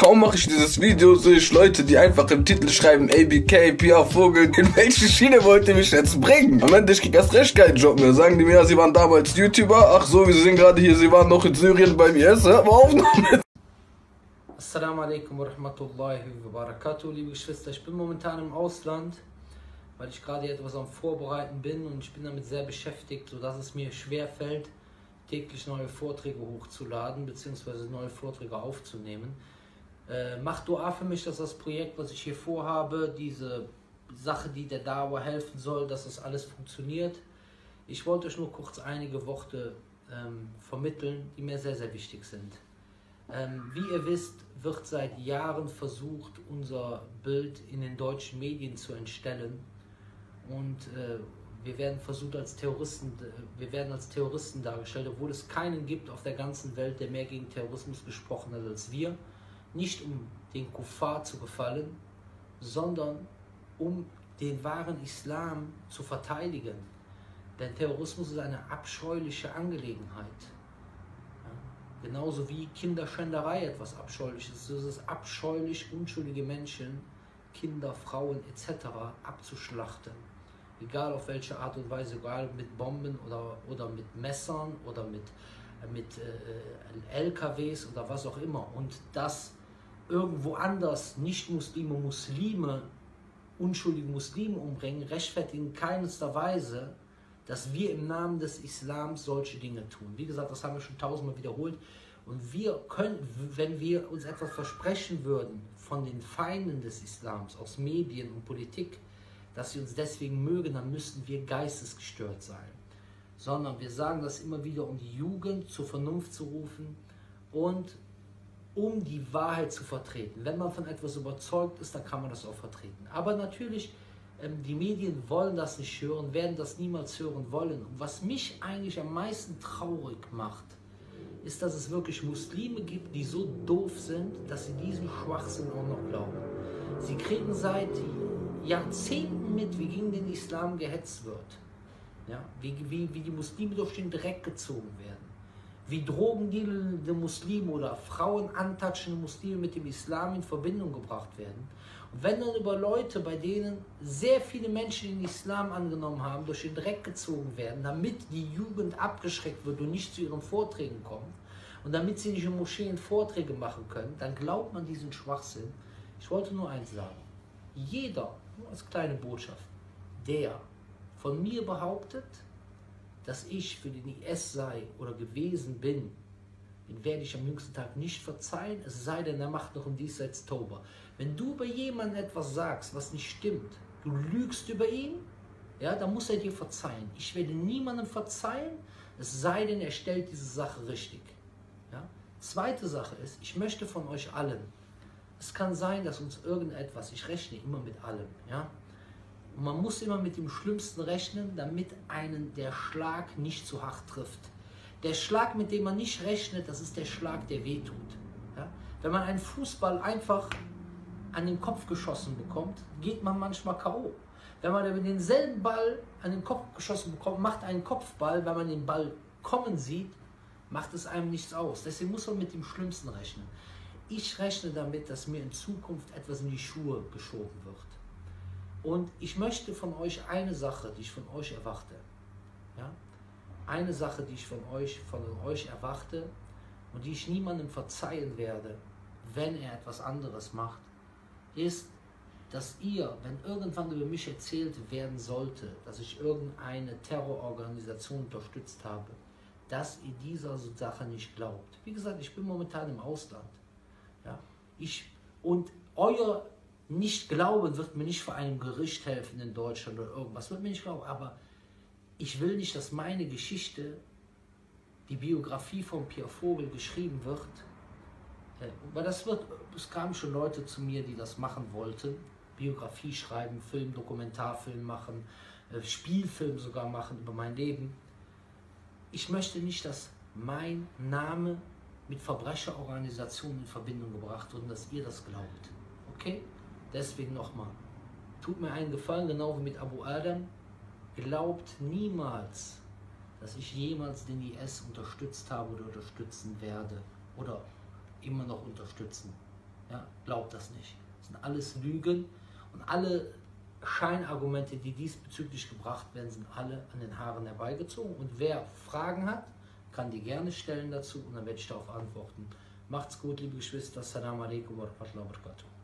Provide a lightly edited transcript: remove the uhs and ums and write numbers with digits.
Kaum mache ich dieses Video, sehe ich Leute, die einfach im Titel schreiben ABK, Pia Vogel. In welche Schiene wollt ihr mich jetzt bringen? Am Ende, ich krieg erst recht keinen Job mehr. Sagen die mir, ja, sie waren damals YouTuber. Ach so, wir sind gerade hier, sie waren noch in Syrien beim IS. Hör mal auf damit. Assalamu alaikum wa rahmatullahi wa barakatuh, liebe Geschwister. Ich bin momentan im Ausland, weil ich gerade etwas am Vorbereiten bin und ich bin damit sehr beschäftigt, sodass es mir schwer fällt, täglich neue Vorträge hochzuladen bzw. neue Vorträge aufzunehmen. Macht Dua für mich, dass das Projekt, was ich hier vorhabe, diese Sache, die der Dawa helfen soll, dass das alles funktioniert. Ich wollte euch nur kurz einige Worte vermitteln, die mir sehr, sehr wichtig sind. Wie ihr wisst, wird seit Jahren versucht, unser Bild in den deutschen Medien zu entstellen. Und wir werden versucht als Terroristen, dargestellt, obwohl es keinen gibt auf der ganzen Welt, der mehr gegen Terrorismus gesprochen hat als wir. Nicht um den Kuffar zu gefallen, sondern um den wahren Islam zu verteidigen. Denn Terrorismus ist eine abscheuliche Angelegenheit. Ja? Genauso wie Kinderschänderei etwas Abscheuliches ist. Es ist abscheulich, unschuldige Menschen, Kinder, Frauen etc. abzuschlachten. Egal auf welche Art und Weise, egal mit Bomben oder mit Messern oder mit LKWs oder was auch immer. Und dass irgendwo anders Nicht-Muslime, unschuldige Muslime umbringen, rechtfertigen in keinster Weise, dass wir im Namen des Islams solche Dinge tun. Wie gesagt, das haben wir schon tausendmal wiederholt. Und wir können, wenn wir uns etwas versprechen würden von den Feinden des Islams aus Medien und Politik, dass sie uns deswegen mögen, dann müssten wir geistesgestört sein. Sondern wir sagen das immer wieder, um die Jugend zur Vernunft zu rufen und um die Wahrheit zu vertreten. Wenn man von etwas überzeugt ist, dann kann man das auch vertreten. Aber natürlich, die Medien wollen das nicht hören, werden das niemals hören wollen. Und was mich eigentlich am meisten traurig macht, ist, dass es wirklich Muslime gibt, die so doof sind, dass sie diesen Schwachsinn auch noch glauben. Sie kriegen seit Jahrzehnten mit, wie gegen den Islam gehetzt wird. Ja? Wie die Muslime durch den Dreck gezogen werden. Wie drogendealende Muslime oder frauenantatschende Muslime mit dem Islam in Verbindung gebracht werden. Und wenn dann über Leute, bei denen sehr viele Menschen den Islam angenommen haben, durch den Dreck gezogen werden, damit die Jugend abgeschreckt wird und nicht zu ihren Vorträgen kommt und damit sie nicht in Moscheen Vorträge machen können, dann glaubt man diesen Schwachsinn. Ich wollte nur eins sagen. Jeder, nur als kleine Botschaft, der von mir behauptet, dass ich für den IS sei oder gewesen bin, den werde ich am jüngsten Tag nicht verzeihen, es sei denn, er macht noch im Diesseits Tauba. Wenn du bei jemandem etwas sagst, was nicht stimmt, du lügst über ihn, ja, dann muss er dir verzeihen. Ich werde niemandem verzeihen, es sei denn, er stellt diese Sache richtig. Ja? Zweite Sache ist, ich möchte von euch allen, es kann sein, dass uns irgendetwas, ich rechne immer mit allem, ja, und man muss immer mit dem Schlimmsten rechnen, damit einen der Schlag nicht zu hart trifft. Der Schlag, mit dem man nicht rechnet, das ist der Schlag, der wehtut. Ja? Wenn man einen Fußball einfach an den Kopf geschossen bekommt, geht man manchmal K.O. Wenn man denselben Ball an den Kopf geschossen bekommt, macht einen Kopfball, wenn man den Ball kommen sieht, macht es einem nichts aus. Deswegen muss man mit dem Schlimmsten rechnen. Ich rechne damit, dass mir in Zukunft etwas in die Schuhe geschoben wird. Und ich möchte von euch eine Sache, die ich von euch erwarte. Ja? Eine Sache, die ich von euch erwarte und die ich niemandem verzeihen werde, wenn er etwas anderes macht, ist, dass ihr, wenn irgendwann über mich erzählt werden sollte, dass ich irgendeine Terrororganisation unterstützt habe, dass ihr dieser Sache nicht glaubt. Wie gesagt, ich bin momentan im Ausland. Ja? Und euer Nicht-Glauben wird mir nicht vor einem Gericht helfen in Deutschland oder irgendwas, wird mir nicht glauben, aber ich will nicht, dass meine Geschichte, die Biografie von Pia Vogel geschrieben wird, weil es kamen schon Leute zu mir, die das machen wollten, Biografie schreiben, Film, Dokumentarfilm machen, Spielfilm sogar machen über mein Leben. Ich möchte nicht, dass mein Name mit Verbrecherorganisationen in Verbindung gebracht wird und dass ihr das glaubt. Okay? Deswegen nochmal, tut mir einen Gefallen, genau wie mit Abu Adam, glaubt niemals, dass ich jemals den IS unterstützt habe oder unterstützen werde oder immer noch unterstützen. Ja, glaubt das nicht. Das sind alles Lügen und alle Scheinargumente, die diesbezüglich gebracht werden, sind alle an den Haaren herbeigezogen. Und wer Fragen hat, kann die gerne stellen dazu und dann werde ich darauf antworten. Macht's gut, liebe Geschwister. Assalamu alaikum wa rahmatullahi wa barakatuh.